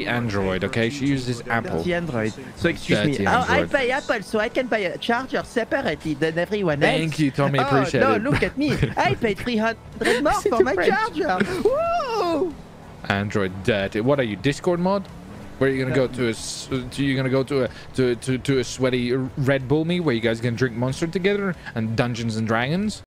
Android, okay? She uses Apple. Dirty Android. So excuse me. Dirty I Android. pay Apple, so I can buy a charger separately than everyone else. Thank you, Tommy. Appreciate no, it. look at me. I paid 300 more for my charger. Woo! Android dirty. What are you, Discord mod? Where are you gonna go to a sweaty Red Bull me where you guys can drink Monster together and Dungeons and Dragons?